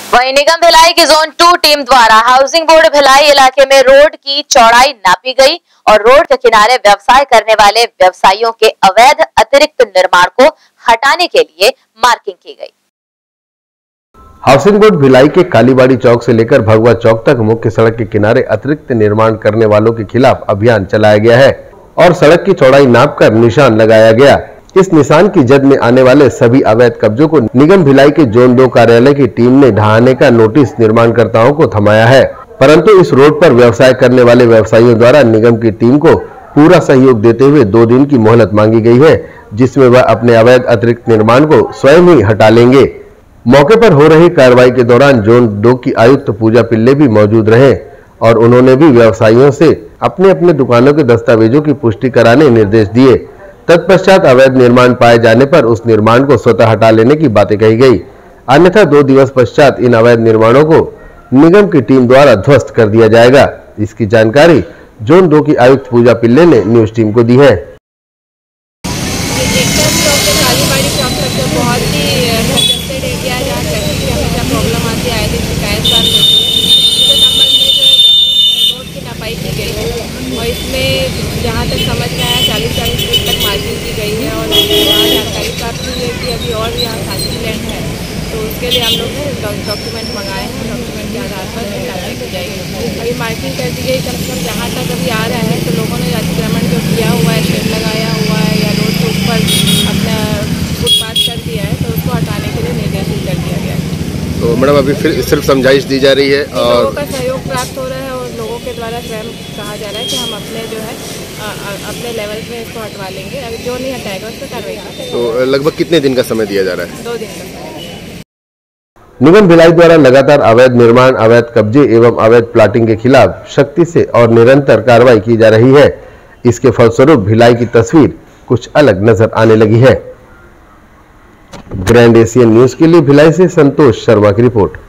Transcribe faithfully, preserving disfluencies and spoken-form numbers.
वहीं निगम भिलाई की जोन टू टीम द्वारा हाउसिंग बोर्ड भिलाई इलाके में रोड की चौड़ाई नापी गई और रोड के किनारे व्यवसाय करने वाले व्यवसायियों के अवैध अतिरिक्त निर्माण को हटाने के लिए मार्किंग की गई। हाउसिंग बोर्ड भिलाई के कालीबाड़ी चौक से लेकर भगवा चौक तक मुख्य सड़क के किनारे अतिरिक्त निर्माण करने वालों के खिलाफ अभियान चलाया गया है और सड़क की चौड़ाई नापकर निशान लगाया गया। इस निशान की जद में आने वाले सभी अवैध कब्जों को निगम भिलाई के जोन दो कार्यालय की टीम ने ढहाने का नोटिस निर्माणकर्ताओं को थमाया है, परंतु इस रोड पर व्यवसाय करने वाले व्यवसायियों द्वारा निगम की टीम को पूरा सहयोग देते हुए दो दिन की मोहलत मांगी गई है, जिसमें वह अपने अवैध अतिरिक्त निर्माण को स्वयं ही हटा लेंगे। मौके पर हो रही कार्रवाई के दौरान जोन दो की आयुक्त पूजा पिल्ले भी मौजूद रहे और उन्होंने भी व्यवसायियों से अपने अपने दुकानों के दस्तावेजों की पुष्टि कराने निर्देश दिए। तत्पश्चात अवैध निर्माण पाए जाने पर उस निर्माण को स्वतः हटा लेने की बातें कही गई, अन्यथा दो दिवस पश्चात इन अवैध निर्माणों को निगम की टीम द्वारा ध्वस्त कर दिया जाएगा। इसकी जानकारी जोन दो की आयुक्त पूजा पिल्ले ने न्यूज टीम को दी है। इसमें जहाँ तक समझ में आया चालीस चालीस फीट तक मार्किंग की गई है और वहाँ जानकारी प्राप्त हुई है कि अभी और यहाँ खाली लैंड है, तो उसके लिए हम लोग डॉक्यूमेंट मंगाए हैं। डॉक्यूमेंट के आधार पर कार्रवाई की जाएगी। अभी मार्किंग कर दी गई, कम से कम जहाँ तक अभी आ रहा है तो लोगों ने अतिक्रमण जो किया हुआ है, शेड लगाया हुआ है या रोड के ऊपर अपना फुटपाथ कर दिया है, तो उसको हटाने के लिए निर्देशित कर दिया गया है। तो मैडम अभी फिर सिर्फ समझाइश दी जा रही है और लोगों का सहयोग प्राप्त हो रहा है और लोगों के द्वारा स्वयं कहा जा रहा है कि हम अपने जो है आ, आ, अपने लेवल पे इसको हटवा लेंगे। अभी जो नहीं हटाएगा उस पर कार्रवाई करेंगे। तो लगभग कितने दिन का समय दिया जा रहा है? दो दिन का समय। निगम भिलाई द्वारा लगातार अवैध निर्माण, अवैध कब्जे एवं अवैध प्लाटिंग के खिलाफ सख्ती से और निरंतर कार्रवाई की जा रही है। इसके फलस्वरूप भिलाई की तस्वीर कुछ अलग नजर आने लगी है। ग्रैंड एशियन न्यूज के लिए भिलाई से संतोष शर्मा की रिपोर्ट।